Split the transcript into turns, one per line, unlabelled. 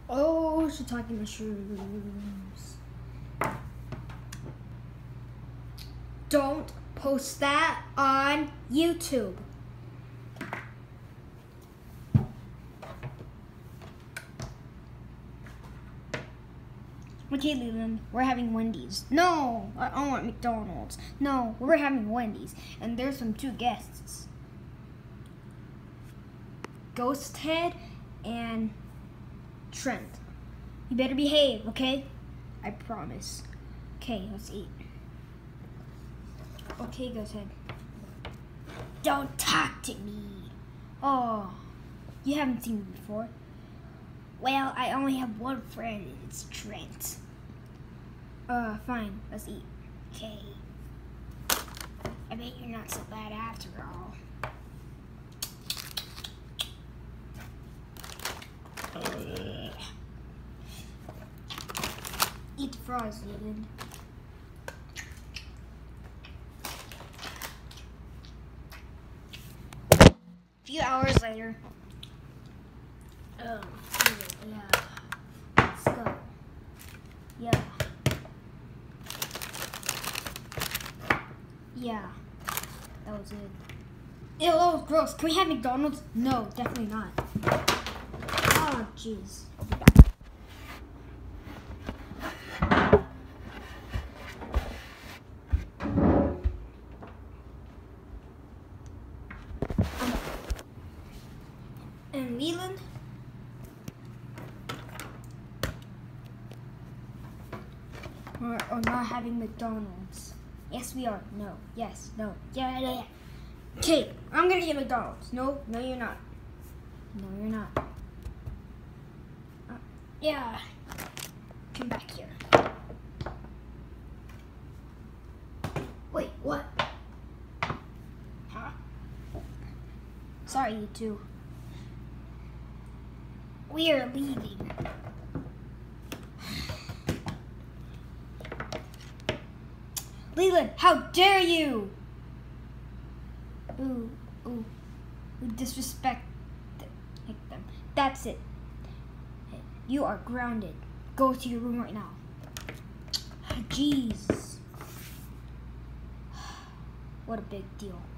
Oh, shiitake mushrooms. Don't post that on YouTube. Okay, Leland, we're having Wendy's. No, I don't want McDonald's. No, we're having Wendy's. And there's some two guests. Ghost Head and Trent. You better behave, okay? I promise. Okay, let's eat. Okay, Ghost Head. Don't talk to me. Oh, you haven't seen me before. Well, I only have one friend, and it's Trent. Fine, let's eat. Okay. I bet you're not so bad after all. Eat the fries, Leland. A few hours later. Oh, yeah. Let's go. Yeah. Yeah. That was it. Ew, that was gross. Can we have McDonald's? No, definitely not. Oh, jeez. I'll be back. And Leland? We're not having McDonald's. Yes, we are. No. Yes. No. Yeah. Okay, I'm gonna get McDonald's. No, you're not. No, you're not. Yeah. Come back here. Wait, what? Huh? Sorry, you two. We are leaving. Leland, how dare you! Ooh, disrespect them. That's it. You are grounded. Go to your room right now. Jeez. What a big deal.